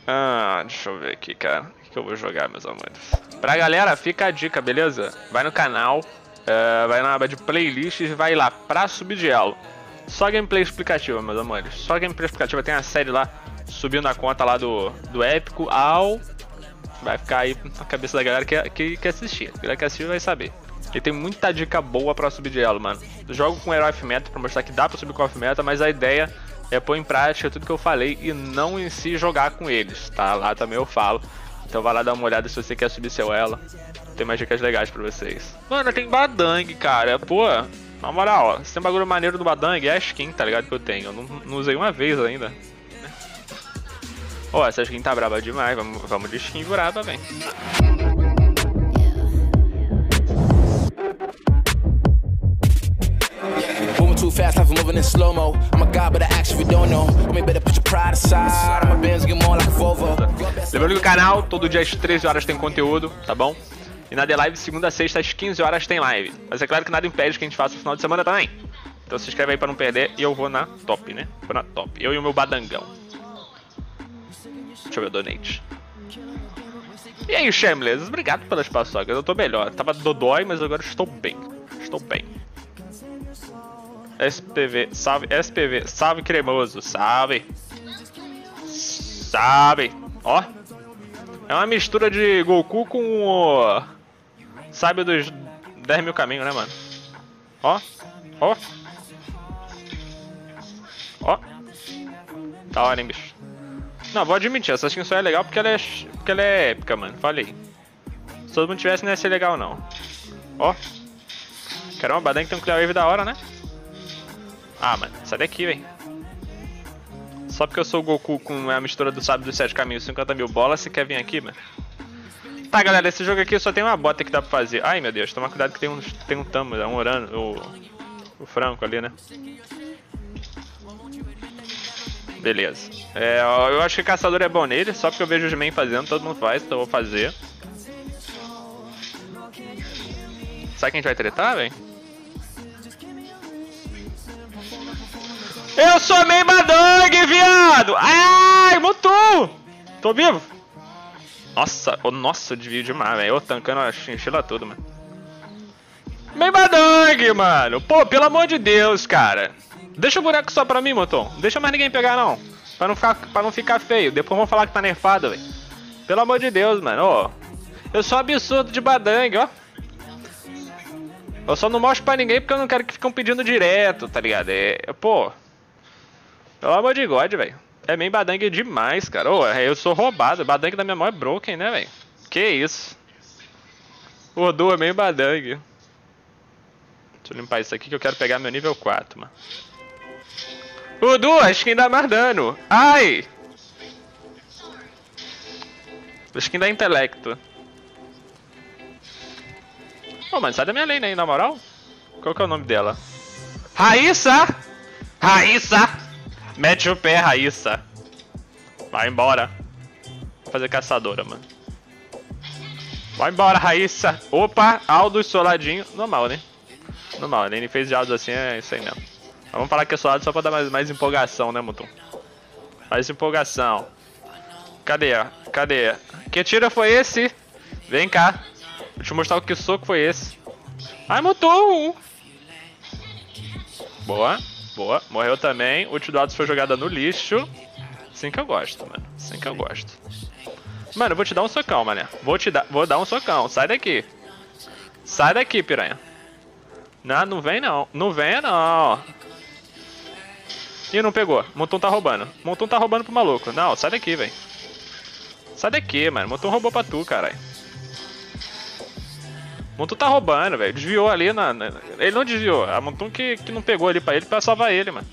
Deixa eu ver aqui, cara. O que eu vou jogar, meus amores? Pra galera, fica a dica, beleza? Vai no canal, vai na aba de playlists e vai lá pra subir de elo. Só gameplay explicativa, meus amores. Só gameplay explicativa. Tem a série lá, subindo a conta lá do Épico ao... Vai ficar aí na cabeça da galera que quer assistir. A galera que assistir vai saber. E tem muita dica boa pra subir de elo, mano. Eu jogo com herói off-meta pra mostrar que dá pra subir com off-meta, mas a ideia é pôr em prática tudo que eu falei e não em si jogar com eles, tá? Lá também eu falo. Então vai lá dar uma olhada se você quer subir seu elo. Tem mais dicas legais pra vocês. Mano, tem Badang, cara. Pô, na moral, ó, se tem um bagulho maneiro do Badang, é a skin, tá ligado? Que eu tenho. Eu não usei uma vez ainda. Ó, essa skin tá braba demais. Vamos de skin braba, velho. Too fast, life moving in slow-mo. I'm a god, but I actually don't know. Me better put your pride aside. My bands get more like a Volvo. Lembrando que o canal, todo dia às 13 horas tem conteúdo, tá bom? E na The Live, segunda a sexta, às 15 horas tem live. Mas é claro que nada impede que a gente faça no final de semana também. Então se inscreve aí pra não perder e eu vou na top, né? Vou na top. Eu e o meu badangão. Deixa eu ver o donate. E aí, Shameless, obrigado pelas paçocas. Eu tô melhor. Tava dodói, mas agora estou bem. Estou bem. SPV, salve, SPV, salve cremoso, salve. Salve. Ó. É uma mistura de Goku com o... Sabe dos 10 mil caminhos, né, mano? Ó. Ó. Ó. Da hora, hein, bicho. Não, vou admitir, essa skin só é legal porque ela é épica, mano. Falei. Se todo mundo tivesse, não ia ser legal, não. Ó. Caramba, Badang tem um Clear Wave da hora, né? Ah, mano, sai daqui, velho. Só porque eu sou o Goku com a mistura do Sábio dos 7 Caminhos, 50 mil bolas, você quer vir aqui, mano? Tá, galera, esse jogo aqui só tem uma bota que dá pra fazer. Ai, meu Deus, toma cuidado que tem um Tamo, um Orano, o Franco ali, né? Beleza. Eu acho que caçador é bom nele, só porque eu vejo os men fazendo, todo mundo faz, então eu vou fazer. Sabe que a gente vai tretar, velho? Eu sou meio Badang, viado! Ai, mutou! Tô vivo? Nossa, nossa, eu desvio demais, velho. Eu tancando a chinchila toda, mano. Meio Badang, mano. Pô, pelo amor de Deus, cara. Deixa o boneco só pra mim, Moton. Não deixa mais ninguém pegar, não. Pra não ficar feio. Depois vão falar que tá nerfado, velho. Pelo amor de Deus, mano. Ó, eu sou absurdo de Badang, ó. Eu só não mostro pra ninguém porque eu não quero que ficam pedindo direto, tá ligado? Pô. Pelo amor de God, velho. É meio Badang demais, cara. Ô, eu sou roubado. Badang da minha mão é broken, né, velho? Que isso? O Odu é meio Badang. Deixa eu limpar isso aqui que eu quero pegar meu nível 4, mano. Odu, acho que ainda dá mais dano. Ai! Acho que ainda é intelecto. Ô, mano, sai da minha lane aí, na moral. Qual que é o nome dela? Raíssa! Raíssa! Mete o pé, Raíssa. Vai embora. Vou fazer caçadora, mano. Vai embora, Raíssa. Opa, Aldo soladinho. Normal, né? Normal, ele fez de Aldo assim, é isso aí mesmo. Mas vamos falar que é solado só pra dar mais empolgação, né, Mutum? Mais empolgação. Cadê? Cadê? Que tiro foi esse? Vem cá. Vou te mostrar o que soco foi esse. Ai, Mutum! Boa. Boa, morreu também. O ult do Aldo foi jogada no lixo. Assim que eu gosto, mano. Assim que eu gosto. Mano, eu vou te dar um socão, mané. Vou dar um socão. Sai daqui. Sai daqui, piranha. Não vem não. Não venha não. Ih, não pegou. Montum tá roubando. Montum tá roubando pro maluco. Não, sai daqui, velho. Sai daqui, mano. Montum roubou pra tu, caralho. Montum tá roubando, velho. Desviou ali Ele não desviou. A Montum que não pegou ali pra ele pra salvar ele, mano.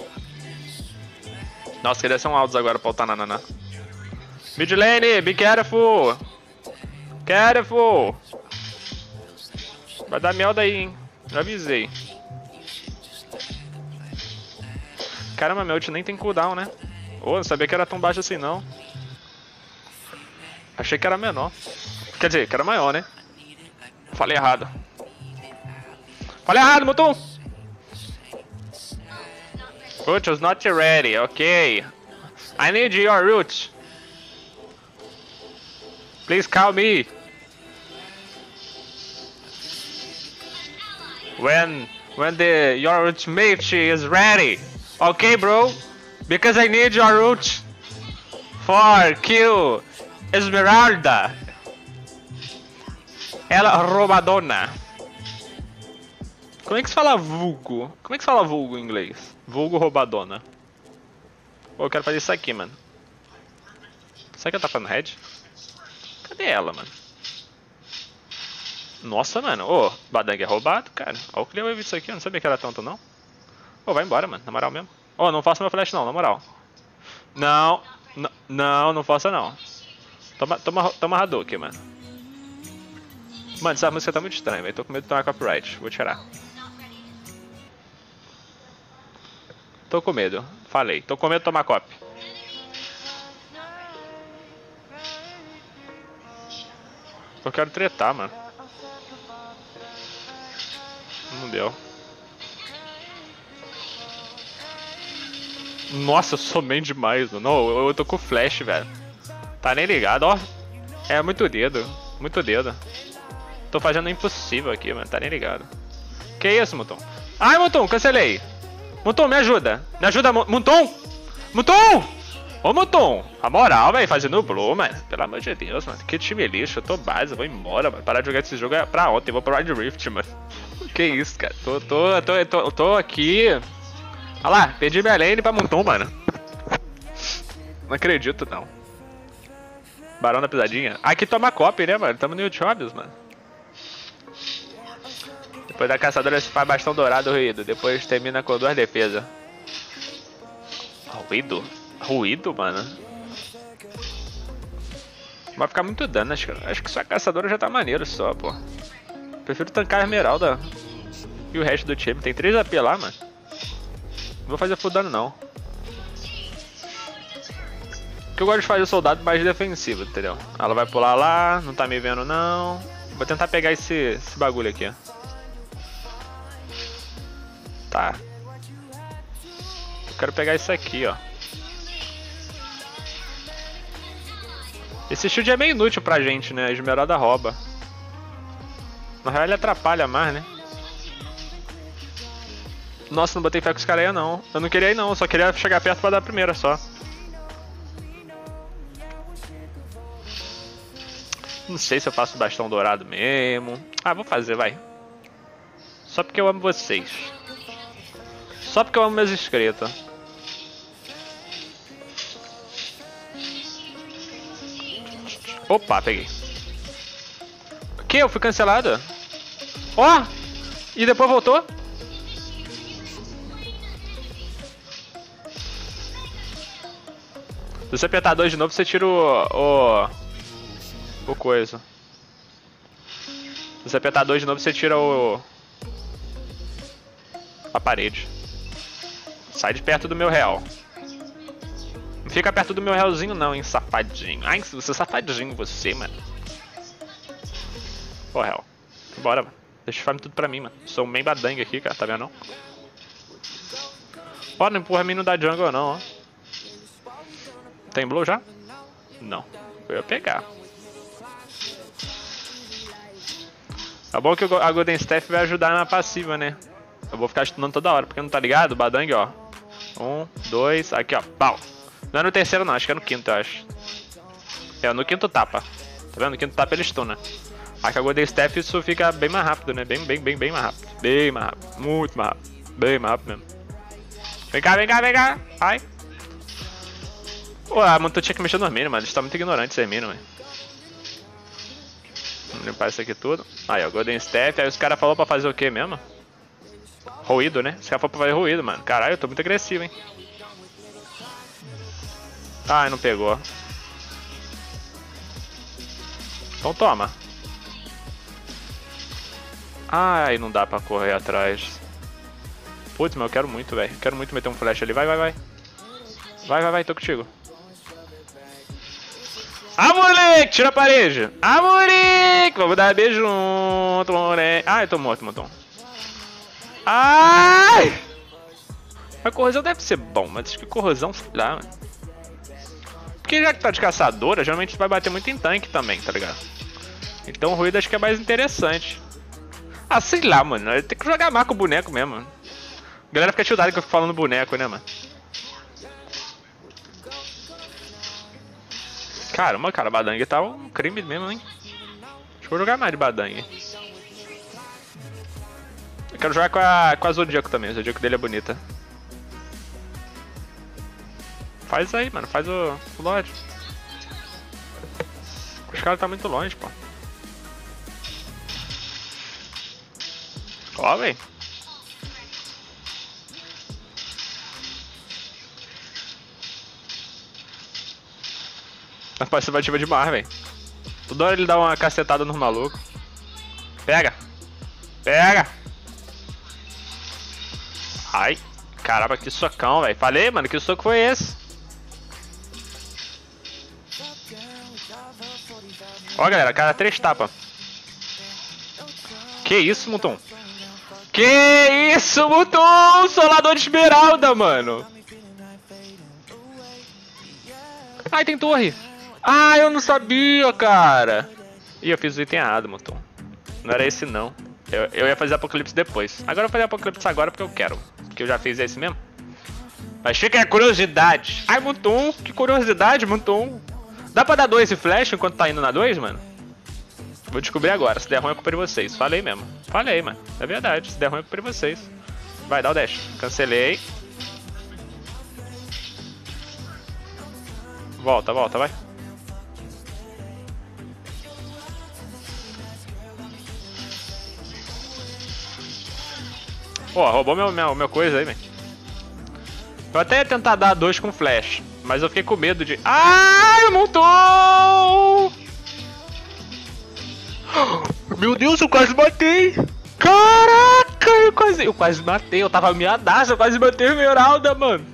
Nossa, queria ser um Aldous agora pra ultar na. Mid lane, be careful. Careful. Vai dar merda aí, hein. Já avisei. Caramba, meu ult nem tem cooldown, né? Ô, não sabia que era tão baixo assim, não. Achei que era menor. Quer dizer, que era maior, né? Falei errado. Falei errado, Mutum! Ult was not ready, ok. I need your ult. Please call me. When your ultimate is ready. Okay, bro? Because I need your ult for kill Esmeralda. Ela roubadona. Como é que se fala vulgo? Como é que se fala vulgo em inglês? Vulgo roubadona. Pô, eu quero fazer isso aqui, mano. Será que ela tá falando red? Cadê ela, mano? Nossa, mano. Ô, Badang é roubado, cara. Olha o Cleo isso aqui. Eu não sabia que era tanto, não. Ô, vai embora, mano. Na moral mesmo. Ô, não faça meu flash, não. Na moral. Não. Não faça, não. Toma Hadouken, mano. Mano, essa música tá muito estranha, velho. Tô com medo de tomar copyright. Vou tirar. Tô com medo. Falei. Tô com medo de tomar copy. Eu quero tretar, mano. Não deu. Nossa, eu sou main demais, mano. Não, eu tô com flash, velho. Tá nem ligado, ó. É muito dedo. Muito dedo. Tô fazendo o impossível aqui, mano. Tá nem ligado. Que isso, Muton? Ai, Muton, cancelei. Muton, me ajuda. Me ajuda, Muton. Muton! Ô, Muton. A moral, velho. Fazendo blue, mano. Pelo amor de Deus, mano. Que time lixo. Eu tô base. Eu vou embora, mano. Parar de jogar esse jogo é pra ontem. Eu vou pro Wild Rift, mano. Que isso, cara. Tô aqui. Olha lá. Perdi minha lane pra Muton, mano. Não acredito, não. Barão da pisadinha. Aqui toma copy, né, mano? Tamo no Jobs, mano. Depois da caçadora se faz bastão dourado ruído. Depois termina com 2 defesas. Ruído? Ruído, mano? Vai ficar muito dano, acho que só a caçadora já tá maneiro só, pô. Prefiro tancar a esmeralda e o resto do time. Tem 3 AP lá, mano. Não vou fazer full dano, não. Porque eu gosto de fazer o soldado mais defensivo, entendeu? Ela vai pular lá, não tá me vendo, não. Vou tentar pegar esse bagulho aqui, ó. Tá. Eu quero pegar isso aqui, ó. Esse shield é meio inútil pra gente, né? A esmeralda rouba. Na real ele atrapalha mais, né? Nossa, não botei fé com os caras aí, não. Eu não queria ir, não. Eu só queria chegar perto pra dar a primeira, só. Não sei se eu faço bastão dourado mesmo. Ah, vou fazer, vai. Só porque eu amo vocês. Só porque eu amo meus inscritos. Opa, peguei. O que? Eu fui cancelado? Ó! Oh! E depois voltou? Se você apertar 2 de novo, você tira o coisa. Se você apertar 2 de novo, você tira a parede. Sai de perto do meu real. Não fica perto do meu realzinho não, hein, safadinho. Ai, você é safadinho, você, mano. Pô, real. Bora, mano. Deixa o farm tudo pra mim, mano. Sou um main badang aqui, cara. Tá vendo, não? Ó, não empurra mim no da jungle, não, ó. Tem blue já? Não. Eu ia pegar. É bom que a Golden Staff vai ajudar na passiva, né? Eu vou ficar estudando toda hora, porque não tá ligado? O badang, ó. 1, 2, aqui, ó. Pau. Não é no terceiro, não. Acho que é no quinto, eu acho. É, no quinto tapa. Tá vendo? No quinto tapa ele stuna. Aqui a Golden Staff isso fica bem mais rápido, né? Bem mais rápido. Bem mais rápido. Muito mais rápido. Bem mais rápido mesmo. Vem cá, vem cá, vem cá. Ai. Pô, a Montu tinha que mexer no minions, mano. Eles estão muito ignorantes esses minions, velho. Vamos limpar isso aqui tudo. Aí, ó, Golden Staff. Aí os caras falaram pra fazer o que mesmo? Ruído, né? Os caras falaram pra fazer ruído, mano. Caralho, eu tô muito agressivo, hein. Ai, não pegou. Então toma. Ai, não dá pra correr atrás. Putz, mas eu quero muito, velho. Quero muito meter um flash ali. Vai, vai, vai. Vai, vai, vai, tô contigo. Ah, moleque! Tira a parede! Ah, moleque! Vamos dar beijo junto, moleque. Ai, eu tô morto, montão. Ai! A corrosão deve ser bom, mas acho que corrosão, sei lá, mano. Porque já que tá de caçadora, geralmente vai bater muito em tanque também, tá ligado? Então o ruído acho que é mais interessante. Ah, sei lá, mano. Tem que jogar mais com o boneco mesmo. A galera fica tiltada que eu fico falando boneco, né, mano? Caramba, cara, Badang tá um crime mesmo, hein? Acho que vou jogar mais de Badang. Eu quero jogar com a Zodíaco também, o Zodíaco dele é bonita. Faz aí, mano, faz o Lorde. Os caras tá muito longe, pô. Ó, véi. A participativa demais, velho. Toda hora ele dá uma cacetada nos malucos. Pega! Pega! Ai! Caramba, que socão, velho. Falei, mano, que soco foi esse? Ó, galera, cara, 3 tapas. Que isso, Mutum? Que isso, Mutum? Solador de esmeralda, mano. Ai, tem torre. Ah, eu não sabia, cara. Ih, eu fiz o item errado, Mutum. Não era esse, não. Eu ia fazer Apocalipse depois. Agora eu vou fazer Apocalipse agora porque eu quero. Porque eu já fiz esse mesmo. Mas fica a curiosidade. Ai, Mutum, que curiosidade, Mutum. Dá pra dar 2 e flash enquanto tá indo na 2, mano? Vou descobrir agora. Se der ruim, é culpa de vocês. Falei mesmo. Falei, mano. É verdade. Se der ruim, é culpa de vocês. Vai, dá o dash. Cancelei. Volta, volta, vai. Pô, roubou meu coisa aí, velho. Eu até ia tentar dar 2 com flash, mas eu fiquei com medo de... Ai, montou! Meu Deus, eu quase matei! Caraca, eu quase matei. Eu tava miadaço, eu quase matei a esmeralda, mano.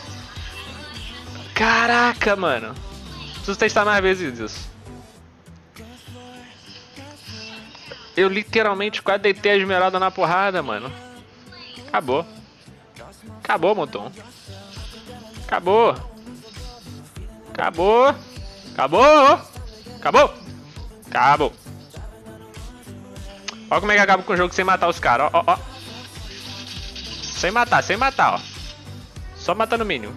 Caraca, mano. Preciso testar mais vezes isso. Eu literalmente quase deitei a esmeralda na porrada, mano. Acabou. Acabou, Monton. Acabou. Acabou. Acabou. Acabou. Acabou. Olha como é que acaba com o jogo sem matar os caras, ó, ó, ó. Sem matar, ó. Só matando o mínimo.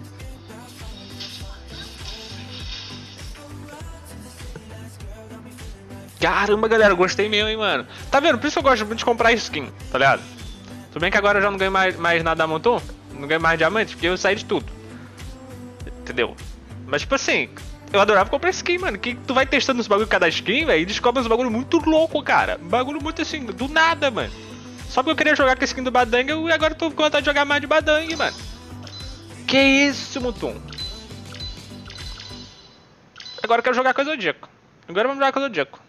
Caramba, galera, gostei mesmo, hein, mano. Tá vendo? Por isso eu gosto muito de comprar skin, tá ligado? Tudo bem que agora eu já não ganho mais nada da Monton. Não ganho mais diamante, porque eu saí de tudo. Entendeu? Mas, tipo assim, eu adorava comprar skin, mano. Que tu vai testando os bagulho cada skin, velho, e descobre uns bagulho muito louco, cara. Um bagulho muito assim, do nada, mano. Só porque eu queria jogar com a skin do Badang, e agora eu tô com vontade de jogar mais de Badang, mano. Que isso, Monton? Agora eu quero jogar com o Zodíaco. Agora vamos jogar com o Zodíaco.